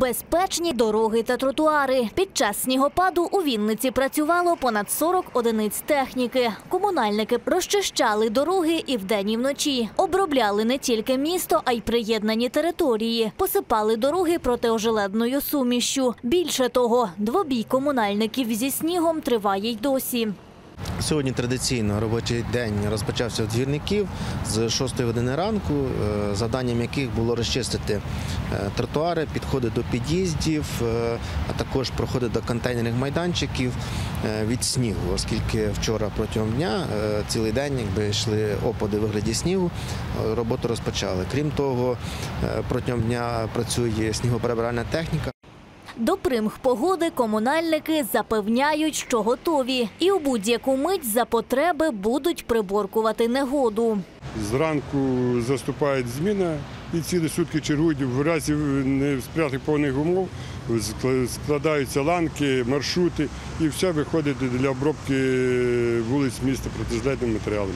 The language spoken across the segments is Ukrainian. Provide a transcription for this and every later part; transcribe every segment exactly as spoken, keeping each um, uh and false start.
Безпечні дороги та тротуари. Під час снігопаду у Вінниці працювало понад сорок одиниць техніки. Комунальники розчищали дороги і вдень, і вночі. Обробляли не тільки місто, а й приєднані території. Посипали дороги протиожеледною сумішшю. Більше того, двобій комунальників зі снігом триває й досі. Сьогодні традиційно робочий день розпочався у двірників з шостої години ранку, завданням яких було розчистити тротуари, підходи до під'їздів, а також проходи до контейнерних майданчиків від снігу, оскільки вчора протягом дня цілий день якби йшли опади у вигляді снігу, роботу розпочали. Крім того, протягом дня працює снігоприбиральна техніка. До примх погоди комунальники запевняють, що готові. І у будь-яку мить за потреби будуть приборкувати негоду. Зранку заступає зміна і цілі сутки чергують. В разі несприятливих погодних умов складаються ланки, маршрути і все виходить для обробки вулиць міста протизледними матеріалами.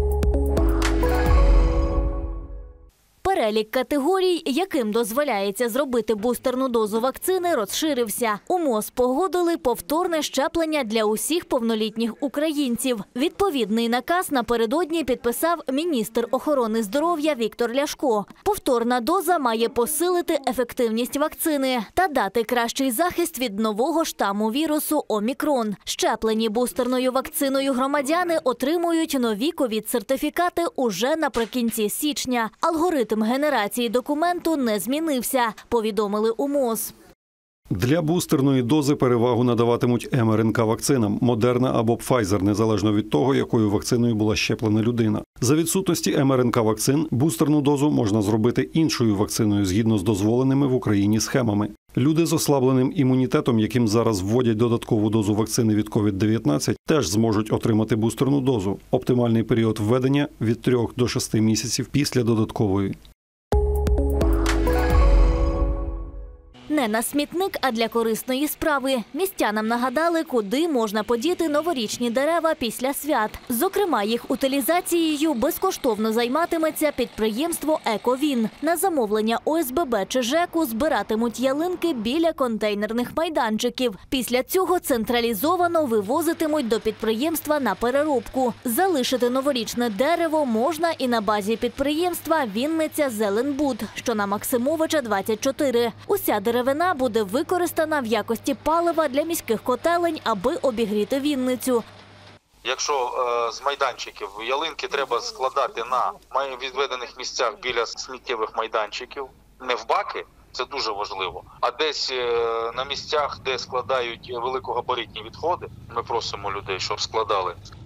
Перелік категорій, яким дозволяється зробити бустерну дозу вакцини, розширився. У МОЗ погодили повторне щеплення для усіх повнолітніх українців. Відповідний наказ напередодні підписав міністр охорони здоров'я Віктор Ляшко. Повторна доза має посилити ефективність вакцини та дати кращий захист від нового штаму вірусу «Омікрон». Щеплені бустерною вакциною громадяни отримують нові ковід-сертифікати уже наприкінці січня. Алгоритм генерації документу не змінився, повідомили у МОЗ. Для бустерної дози перевагу надаватимуть ем ер ен ка-вакцинам – Модерна або Пфайзер, незалежно від того, якою вакциною була щеплена людина. За відсутності ем ер ен ка-вакцин бустерну дозу можна зробити іншою вакциною згідно з дозволеними в Україні схемами. Люди з ослабленим імунітетом, яким зараз вводять додаткову дозу вакцини від ковід дев'ятнадцять, теж зможуть отримати бустерну дозу. Оптимальний період введення – від трьох до шести місяців після додаткової. Не на смітник, а для корисної справи. Містянам нагадали, куди можна подіти новорічні дерева після свят. Зокрема, їх утилізацією безкоштовно займатиметься підприємство «Ековін». На замовлення о ес бе бе чи ЖЕКу збиратимуть ялинки біля контейнерних майданчиків. Після цього централізовано вивозитимуть до підприємства на переробку. Залишити новорічне дерево можна і на базі підприємства «Вінниця Зеленбуд», що на Максимовича, двадцять чотири. Уся деревина Деревина буде використана в якості палива для міських котелень, аби обігріти Вінницю. Якщо е, з майданчиків ялинки треба складати на відведених місцях біля сміттєвих майданчиків, не в баки, це дуже важливо, а десь е, на місцях, де складають великогабаритні відходи, ми просимо людей, щоб складали